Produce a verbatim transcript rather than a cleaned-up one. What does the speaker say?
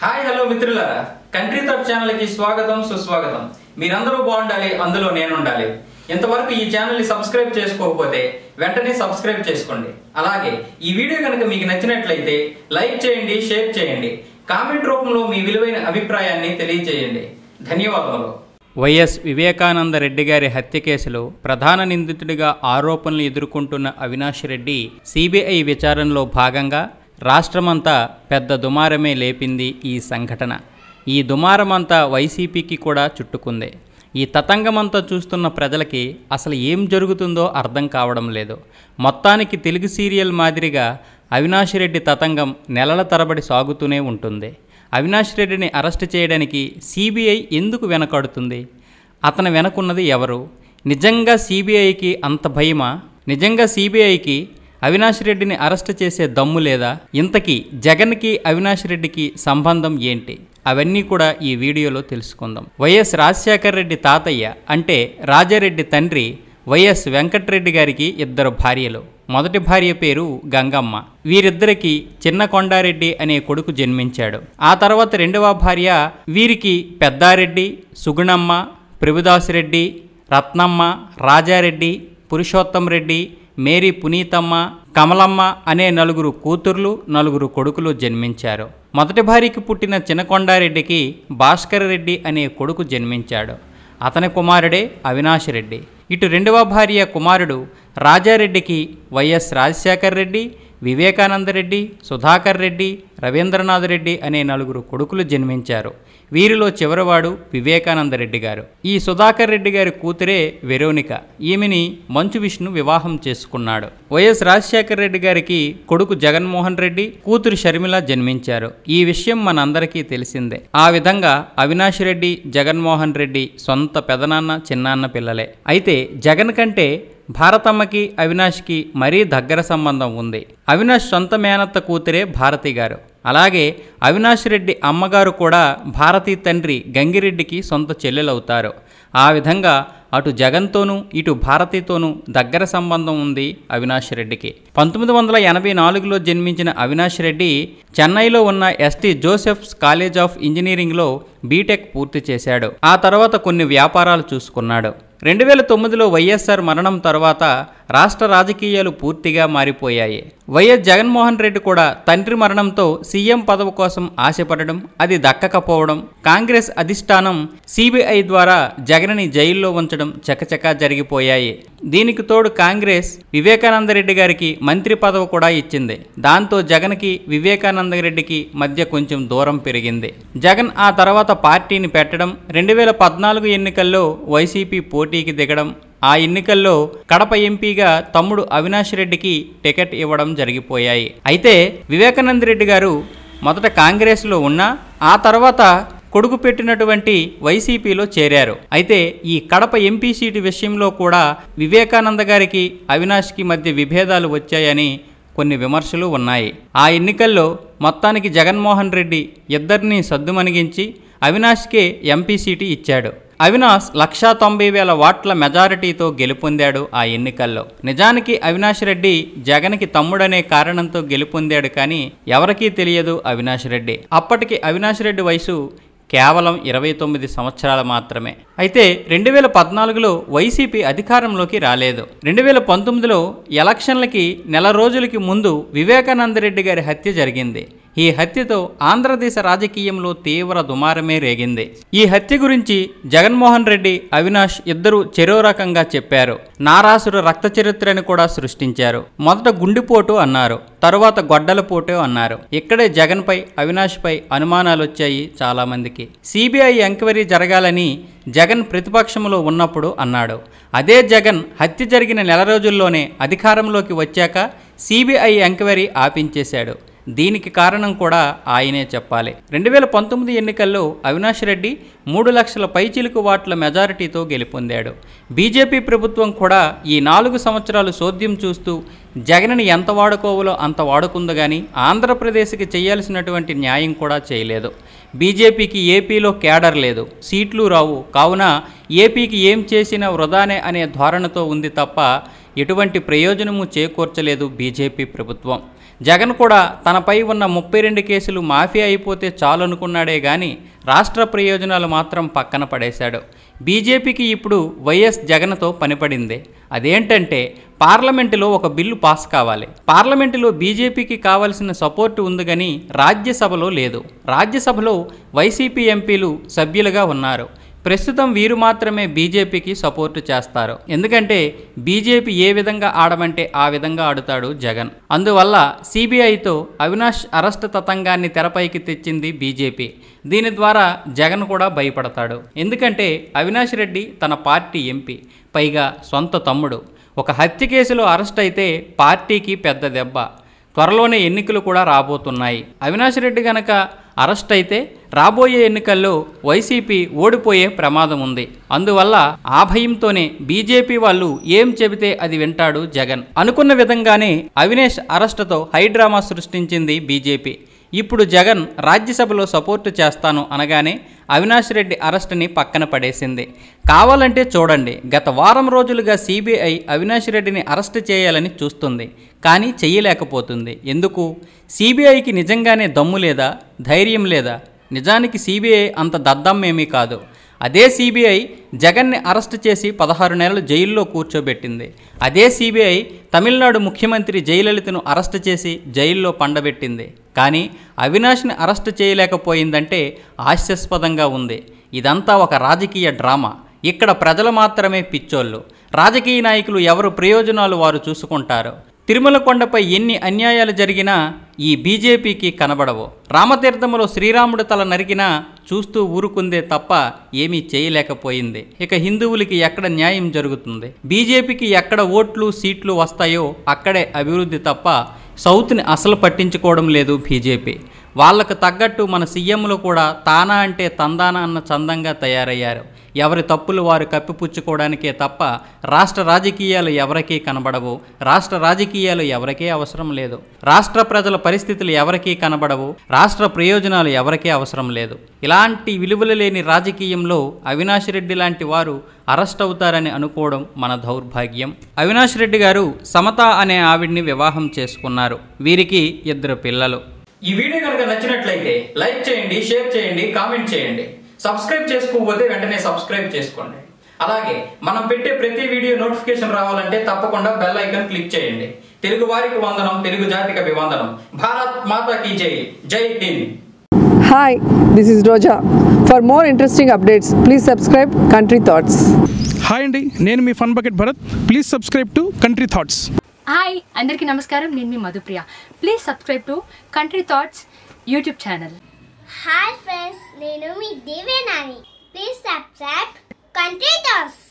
Hi hello మిత్రులారా, Country Top channel కి స్వాగతం సుస్వాగతం. మీరందరూ బాగుండాలి, అందులో నేను ఉండాలి. ఇంతవరకు ఈ ఛానల్ ని సబ్స్క్రైబ్ చేసుకోకపోతే వెంటనే సబ్స్క్రైబ్ చేసుకోండి. అలాగే ఈ వీడియో కనుక మీకు నచ్చినట్లయితే లైక్ చేయండి, షేర్ చేయండి, కామెంట్ రూపంలో మీ విలువైన అభిప్రాయాన్ని తెలియజేయండి. ధన్యవాదములు. వైఎస్ వివేకానంద రెడ్డి గారి హత్య కేసులో ప్రధాన నిందితుడిగా ఆరోపణలు ఎదుర్కొంటున్న అవినాష్ రెడ్డి సిబిఐ విచారణలో భాగంగా రాష్ట్రమంతా పెద్ద దుమారమే లేపింది ఈ సంఘటన. ఈ దుమారమంతా వైసీపీకి కూడా చుట్టుకుంది. ఈ తతంగమంతా చూస్తున్న ప్రజలకి అసలు ఏం జరుగుతుందో అర్థం కావడం లేదు. మొత్తానికి తెలుగు సీరియల్ మాదిరిగా అవినాష్ రెడ్డి తతంగం నెలల తరబడి సాగుతూనే ఉంటుంది. అవినాష్ రెడ్డిని అరెస్ట్ చేయడానికి సిబిఐ ఎందుకు వెనకాడుతుంది? అతను వెనకున్నది ఎవరు? నిజంగా సిబిఐకి అంత భయమా? నిజంగా సిబిఐకి అవినాష్ రెడ్డిని అరెస్ట్ చేసే దమ్ము లేదా? ఇంతకీ జగన్కి అవినాష్ రెడ్డికి సంబంధం ఏంటి? అవన్నీ కూడా ఈ వీడియోలో తెలుసుకుందాం. వైఎస్ రాజశేఖర రెడ్డి తాతయ్య అంటే రాజారెడ్డి తండ్రి వైఎస్ వెంకటరెడ్డి గారికి ఇద్దరు భార్యలు. మొదటి భార్య పేరు గంగమ్మ. వీరిద్దరికి చిన్న కొండారెడ్డి అనే కొడుకు జన్మించాడు. ఆ తర్వాత రెండవ భార్య వీరికి పెద్దారెడ్డి, సుగుణమ్మ, ప్రభుదాసిరెడ్డి, రత్నమ్మ, రాజారెడ్డి, పురుషోత్తం రెడ్డి, మేరీ పునీతమ్మ, కమలమ్మ అనే నలుగురు కూతుర్లు, నలుగురు కొడుకులు జన్మించారు. మొదటి భార్యకి పుట్టిన చిన్నకొండారెడ్డికి భాస్కర్ రెడ్డి అనే కొడుకు జన్మించాడు. అతని కుమారుడే అవినాష్ రెడ్డి. ఇటు రెండవ భార్య కుమారుడు రాజారెడ్డికి వైఎస్ రాజశేఖర రెడ్డి, వివేకానంద రెడ్డి, సుధాకర్ రెడ్డి, రవీంద్రనాథ్ రెడ్డి అనే నలుగురు కొడుకులు జన్మించారు. వీరిలో చివరివాడు వివేకానంద రెడ్డి గారు. ఈ సుధాకర్ రెడ్డి గారి కూతురే వెరోనిక. ఈమెని మంచు విష్ణు వివాహం చేసుకున్నాడు. వైఎస్ రాజశేఖర రెడ్డి గారికి కొడుకు జగన్మోహన్ రెడ్డి, కూతురు షర్మిల జన్మించారు. ఈ విషయం మనందరికీ తెలిసిందే. ఆ విధంగా అవినాష్ రెడ్డి, జగన్మోహన్ రెడ్డి సొంత పెదనాన్న చిన్నాన్న పిల్లలే. అయితే జగన్ కంటే భారతమ్మకి అవినాష్కి మరీ దగ్గర సంబంధం ఉంది. అవినాష్ సొంత మేనత్త కూతురే భారతి గారు. అలాగే అవినాష్ రెడ్డి అమ్మగారు కూడా భారతీ తండ్రి గంగిరెడ్డికి సొంత చెల్లెలవుతారు. ఆ విధంగా అటు జగన్తోనూ ఇటు భారతితోనూ దగ్గర సంబంధం ఉంది అవినాష్ రెడ్డికి. పంతొమ్మిది వందల ఎనభై నాలుగులో జన్మించిన అవినాష్ రెడ్డి చెన్నైలో ఉన్న ఎస్టీ జోసెఫ్స్ కాలేజ్ ఆఫ్ ఇంజనీరింగ్లో బీటెక్ పూర్తి చేశాడు. ఆ తర్వాత కొన్ని వ్యాపారాలు చూసుకున్నాడు. రెండు వేల తొమ్మిదిలో వైఎస్ఆర్ మరణం తర్వాత రాష్ట్ర రాజకీయాలు పూర్తిగా మారిపోయాయి. వైఎస్ జగన్మోహన్ రెడ్డి కూడా తండ్రి మరణంతో సీఎం పదవి కోసం ఆశపడడం, అది దక్కకపోవడం, కాంగ్రెస్ అధిష్టానం సిబిఐ ద్వారా జగన్ని జైల్లో ఉంచడం చకచకా జరిగిపోయాయి. దీనికి తోడు కాంగ్రెస్ వివేకానంద రెడ్డి గారికి మంత్రి పదవి కూడా ఇచ్చింది. దాంతో జగన్కి వివేకానంద రెడ్డికి మధ్య కొంచెం దూరం పెరిగింది. జగన్ ఆ తర్వాత పార్టీని పెట్టడం, రెండు వేల పద్నాలుగు ఎన్నికల్లో వైసీపీ పోటీకి దిగడం, ఆ ఎన్నికల్లో కడప ఎంపీగా తమ్ముడు అవినాష్ రెడ్డికి టికెట్ ఇవ్వడం జరిగిపోయాయి. అయితే వివేకానంద రెడ్డి గారు మొదట కాంగ్రెస్లో ఉన్నా ఆ తర్వాత కొడుకు పెట్టినటువంటి వైసీపీలో చేరారు. అయితే ఈ కడప ఎంపీ సీటు విషయంలో కూడా వివేకానంద గారికి అవినాష్కి మధ్య విభేదాలు వచ్చాయని కొన్ని విమర్శలు ఉన్నాయి. ఆ ఎన్నికల్లో మొత్తానికి జగన్మోహన్ రెడ్డి ఇద్దరిని సద్దుమణిగించి అవినాష్కే ఎంపీ సీటు ఇచ్చాడు. అవినాష్ లక్షా తొంభై వేల వాట్ల మెజారిటీతో గెలుపొందాడు ఆ ఎన్నికల్లో. నిజానికి అవినాష్ రెడ్డి జగన్కి తమ్ముడనే కారణంతో గెలుపొందాడు, కానీ ఎవరికీ తెలియదు అవినాష్ రెడ్డి. అప్పటికి అవినాష్ రెడ్డి వయసు కేవలం ఇరవై తొమ్మిది సంవత్సరాలు మాత్రమే. అయితే రెండు వేల పద్నాలుగులో వైసీపీ అధికారంలోకి రాలేదు. రెండు వేల పంతొమ్మిదిలో ఎలక్షన్లకి నెల రోజులకి ముందు వివేకానంద రెడ్డి గారి హత్య జరిగింది. ఈ హత్యతో ఆంధ్రదేశ రాజకీయంలో తీవ్ర దుమారమే రేగింది. ఈ హత్య గురించి జగన్మోహన్ రెడ్డి, అవినాష్ ఇద్దరు చెరో రకంగా చెప్పారు. నారాసుర రక్త చరిత్రని కూడా సృష్టించారు. మొదట గుండెపోటు అన్నారు, తరువాత గొడ్డలపోటు అన్నారు. ఇక్కడే జగన్పై, అవినాష్పై అనుమానాలు వచ్చాయి చాలా మందికి. సిబిఐ ఎంక్వైరీ జరగాలని జగన్ ప్రతిపక్షంలో ఉన్నప్పుడు అన్నాడు. అదే జగన్ హత్య జరిగిన నెల రోజుల్లోనే అధికారంలోకి వచ్చాక సిబిఐ ఎంక్వైరీ ఆపించేశాడు. దీనికి కారణం కూడా ఆయనే చెప్పాలి. రెండు వేల పంతొమ్మిది ఎన్నికల్లో అవినాష్ రెడ్డి మూడు లక్షల పైచిలుకు వాట్ల మెజారిటీతో గెలుపొందాడు. బీజేపీ ప్రభుత్వం కూడా ఈ నాలుగు సంవత్సరాలు సోద్యం చూస్తూ జగన్ని ఎంత వాడుకోవాలో అంత వాడుకుంది, కానీ ఆంధ్రప్రదేశ్కి చేయాల్సినటువంటి న్యాయం కూడా చేయలేదు. బీజేపీకి ఏపీలో కేడర్ లేదు, సీట్లు రావు, కావున ఏపీకి ఏం చేసినా వృధానే అనే ధోరణితో ఉంది తప్ప ఎటువంటి ప్రయోజనము చేకూర్చలేదు బీజేపీ ప్రభుత్వం. జగన్ కూడా తనపై ఉన్న ముప్పై రెండు కేసులు మాఫీ అయిపోతే చాలనుకున్నాడే గాని రాష్ట్ర ప్రయోజనాలు మాత్రం పక్కన పడేశాడు. బీజేపీకి ఇప్పుడు వైఎస్ జగన్తో పనిపడింది. అదేంటంటే పార్లమెంటులో ఒక బిల్లు పాస్ కావాలి. పార్లమెంటులో బీజేపీకి కావాల్సిన సపోర్టు ఉంది కానీ రాజ్యసభలో లేదు. రాజ్యసభలో వైసీపీ ఎంపీలు సభ్యులుగా ఉన్నారు. ప్రస్తుతం వీరు మాత్రమే బీజేపీకి సపోర్టు చేస్తారు. ఎందుకంటే బీజేపీ ఏ విధంగా ఆడమంటే ఆ విధంగా ఆడుతాడు జగన్. అందువల్ల సిబిఐతో అవినాష్ అరెస్ట్ తతంగాన్ని తెరపైకి తెచ్చింది బీజేపీ. దీని ద్వారా జగన్ కూడా భయపడతాడు. ఎందుకంటే అవినాష్ రెడ్డి తన పార్టీ ఎంపీ, పైగా సొంత తమ్ముడు. ఒక హత్య కేసులో అరెస్ట్ అయితే పార్టీకి పెద్ద దెబ్బ. త్వరలోనే ఎన్నికలు కూడా రాబోతున్నాయి. అవినాష్ రెడ్డి గనక అరెస్ట్ అయితే రాబోయే ఎన్నికల్లో వైసీపీ ఓడిపోయే ప్రమాదం ఉంది. అందువల్ల ఆ భయంతోనే బీజేపీ వాళ్ళు ఏం చెబితే అది వింటాడు జగన్. అనుకున్న విధంగానే అవినాష్ అరెస్టుతో హైడ్రామా సృష్టించింది బీజేపీ. ఇప్పుడు జగన్ రాజ్యసభలో సపోర్టు చేస్తాను అనగానే అవినాష్ రెడ్డి అరెస్టుని పక్కన పడేసింది. కావాలంటే చూడండి, గత వారం రోజులుగా సిబిఐ అవినాష్ రెడ్డిని అరెస్ట్ చేయాలని చూస్తుంది, కానీ చెయ్యలేకపోతుంది. ఎందుకు? సిబిఐకి నిజంగానే దమ్ము లేదా, ధైర్యం లేదా? నిజానికి సిబిఐ అంత దద్దమ్మేమీ కాదు. అదే సిబిఐ జగన్ని అరెస్ట్ చేసి పదహారు నెలలు జైల్లో కూర్చోబెట్టింది. అదే సిబిఐ తమిళనాడు ముఖ్యమంత్రి జయలలితను అరెస్ట్ చేసి జైల్లో పండబెట్టింది. కానీ అవినాష్ని అరెస్ట్ చేయలేకపోయిందంటే హాస్యాస్పదంగా ఉంది. ఇదంతా ఒక రాజకీయ డ్రామా. ఇక్కడ ప్రజలు మాత్రమే పిచ్చోళ్ళు. రాజకీయ నాయకులు ఎవరు ప్రయోజనాలు వారు చూసుకుంటారు. తిరుమల కొండపై ఎన్ని అన్యాయాలు జరిగినా ఈ బీజేపీకి కనబడవు. రామతీర్థములో శ్రీరాముడు తల నరికినా చూస్తూ ఊరుకుందే తప్ప ఏమీ చేయలేకపోయింది. ఇక హిందువులకి ఎక్కడ న్యాయం జరుగుతుంది? బీజేపీకి ఎక్కడ ఓట్లు సీట్లు వస్తాయో అక్కడే అభివృద్ధి తప్ప సౌత్ని అసలు పట్టించుకోవడం లేదు బీజేపీ. వాళ్లకు తగ్గట్టు మన సీఎంలు కూడా తానా అంటే తందానా అన్న చందంగా తయారయ్యారు. ఎవరి తప్పులు వారు కప్పిపుచ్చుకోవడానికే తప్ప రాష్ట్ర రాజకీయాలు ఎవరికీ కనబడవు. రాష్ట్ర రాజకీయాలు ఎవరికీ అవసరం లేదు. రాష్ట్ర ప్రజల పరిస్థితులు ఎవరికీ కనబడవు. రాష్ట్ర ప్రయోజనాలు ఎవరికీ అవసరం లేదు. ఇలాంటి విలువలు లేని రాజకీయంలో అవినాష్ రెడ్డి లాంటి వారు అరెస్ట్ అవుతారని అనుకోవడం మన దౌర్భాగ్యం. అవినాష్ రెడ్డి గారు సమత అనే ఆవిడ్ని వివాహం చేసుకున్నారు. వీరికి ఇద్దరు పిల్లలు. ఈ వీడియో కనుక నచ్చినట్లయితే లైక్ చేయండి, షేర్ చేయండి, కామెంట్ చేయండి. సబ్స్క్రైబ్ చేసుకోకపోతే వెంటనే సబ్స్క్రైబ్ చేసుకోండి. అలాగే మనం పెట్టే ప్రతి వీడియో నోటిఫికేషన్ రావాలంటే తప్పకుండా బెల్ ఐకాన్ క్లిక్ చేయండి. తెలుగు వారికి వందనం, తెలుగు జాతికి అభివందనం. భారత్ మాతా కీ జై. Jai Hind. Hi, this is Roja. For more interesting updates, please subscribe Country Thoughts. Hi అండి, నేను మీ Fun Bucket Bharat. Please subscribe to Country Thoughts. Hi అందరికీ నమస్కారం, నేను మీ Madhupriya. Please subscribe to Country Thoughts YouTube channel. Hi friends, నేను మీ Devenani. Please subscribe Country thoughts.